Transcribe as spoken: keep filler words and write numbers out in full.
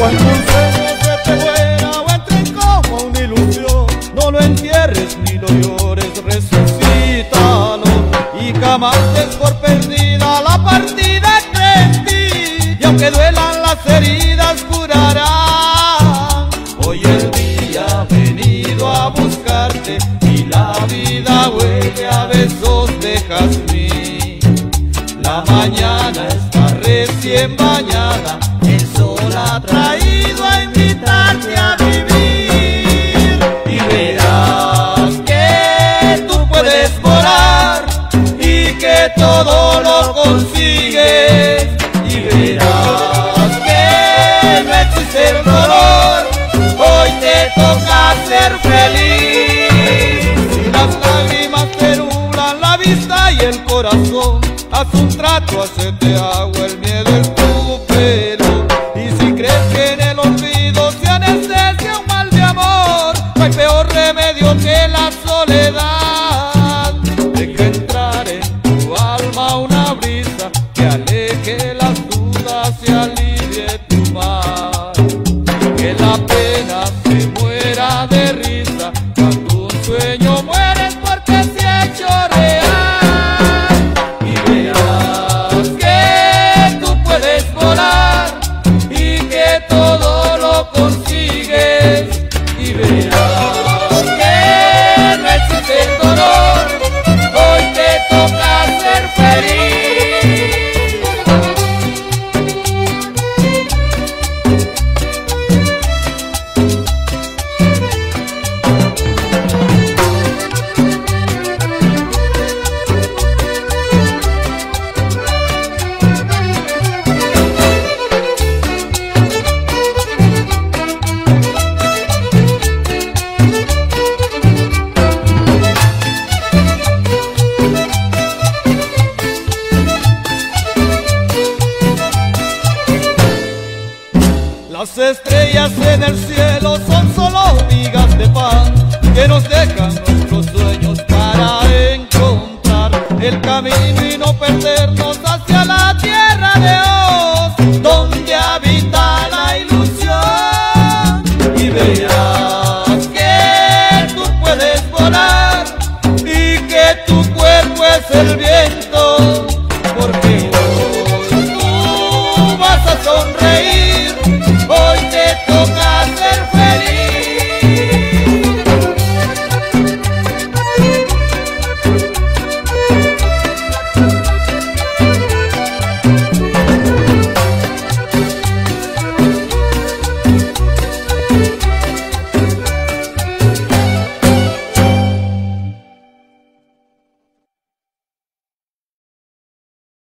cuando un sueño se te muera o entre como una ilusión, no lo entierres ni lo llores, resucítalo y jamás des por perdida la partida que en ti, y aunque duelan las heridas curarán. Hoy el día ha venido a buscarte y la vida huele a besos de jazmín. La mañana está recién bañada, el sol ha traído a invitarte a vivir. Y verás que tú puedes volar y que todo lo consigues. Y verás que no existe el dolor, hoy te toca ser feliz. Si las lágrimas te nublan la vista y el corazón, haz un trato, hacete agua, el miedo es tu pelo. Y si crees que en el olvido se anestesia un mal de amor, no hay peor remedio que la soledad. Deja entrar en tu alma una brisa que aleje las dudas y alivie tu mal. Que la pena se muera de risa cuando un sueño muere es porque se ha hecho real. Las estrellas en el cielo son solo migas de pan que nos dejan nuestros sueños para encontrar el camino y no perdernos hacia la tierra de Oz, donde habita la ilusión. Y verás que tú puedes volar y que tu cuerpo es el bien.